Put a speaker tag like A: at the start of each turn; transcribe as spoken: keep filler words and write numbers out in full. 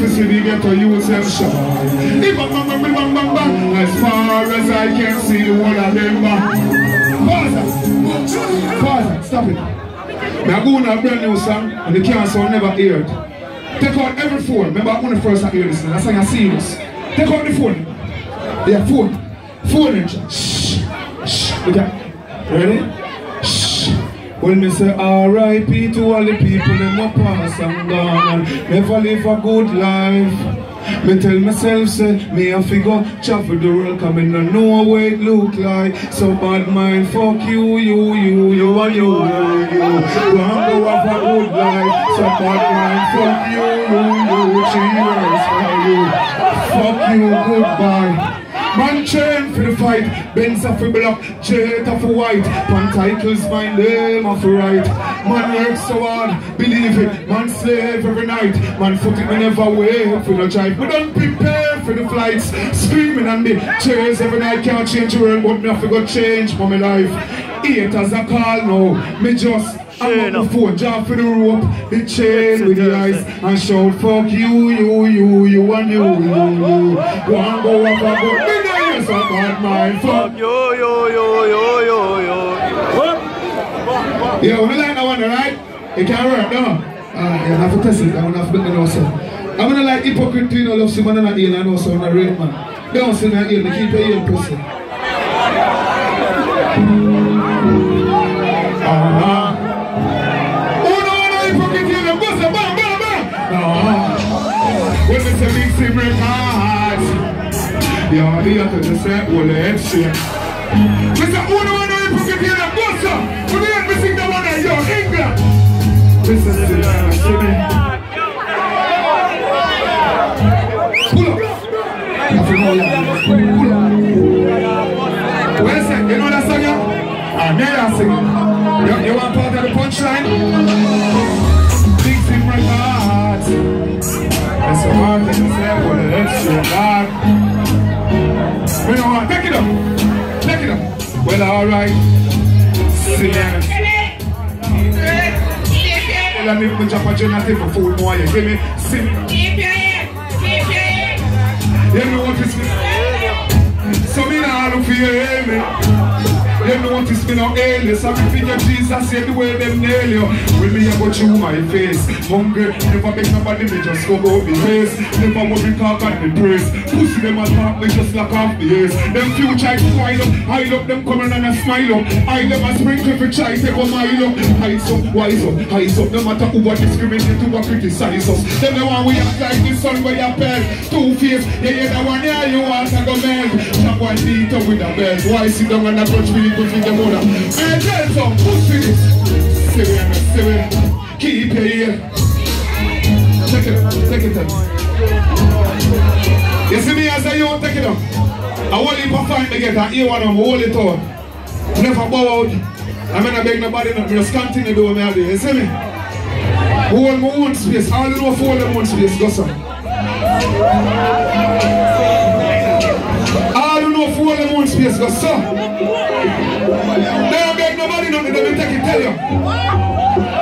A: to see the ghetto youths them shine. If bang bang bang bang bang bang, as far as I can see the one of them bang. Pause. Pause. Stop it. Now go on a brand new song and the cancer never heard. Take out every phone. Remember I'm the first I hear this. That's why I see this. Take out the phone. Yeah, phone. Phone in. Shh. Shh. Look at. Ready? Shh. When me say R I P to all the people in my past and gone and never live a good life. Me tell myself say me a figure travel the world cause me no know what it look like. So bad mind fuck you, you, you, you and you, you, you. Wanna go have a good life. So bad mind fuck you, you, you. Cheers for you. Fuck you, goodbye. Man train for the fight, Benz off for black, jet off for white, pan titles, my name off for right. Man works so hard, believe it, man slave every night, man foot it, me never wait for no drive. We don't prepare for the flights, screaming on the chairs every night, can't change the world, but me have to go change for my life. Haters a call now, me just I'm on the phone, jump for the rope, the chain with the ice, and shout fuck you, you, you, you and you, you, you. Go and go up and go, me know you're so bad mind, fuck you, you, you, you, you, you. Yeah, when I like that one, right? It can't work, no? Ah, you have to test it, I want to have to know so. I'm gonna like hypocrite, you know, love someone and not heal, and also not rape man. They don't say not heal, they keep a heal person. Ah. When they say big sim records, yeah, they have to just say, well, let's see. Mister who do I know you put it here and go, sir? When they have me sing that one at your England. Mister Sinana, see me. Pull up. Pull up. Where's that? You know that song, yeah? Ah, there you sing it. You, you want part of the punchline? Big sim records. That's a hard thing to say, but let's see that. We don't want, take it up, take it up. Well, alright. Sing it. Well, I need to jump a generative for food more. You give me, sing. Keep your head, keep your head. You know what it's me? So me now look for you, hear me. You notice me no alias, I can figure Jesus said the way them nail you. When me I go through my face, hungry, never make nobody, me just go out the face. Never want me talk at the praise. Pussy them a talk, me just lock off the ears. Them few try to smile up, I up them coming and a smile up. I never sprinkle for try to take a mile up. Heights up, wise up, heights up, no matter who are discriminated to or criticize us. Them the one we act like the sun where you bell. Two face, yeah yeah the one yeah you want to go melt. Chop one beat up with a belt. Why sit down and a touch me? Put in the mother. And tell some pussy this. See me, see me. Keep your ear. Take it up, take it up. You see me as I you take it up. I want you to find me get an ear one of them, hold it on. Never bow out. I'm not beg nobody, not just continue doing me all day. You see me? Hold my own space. All you know for all them own space, go son. All you know for all them own space, go son. Don't beg nobody nothing, let me take it, tell you.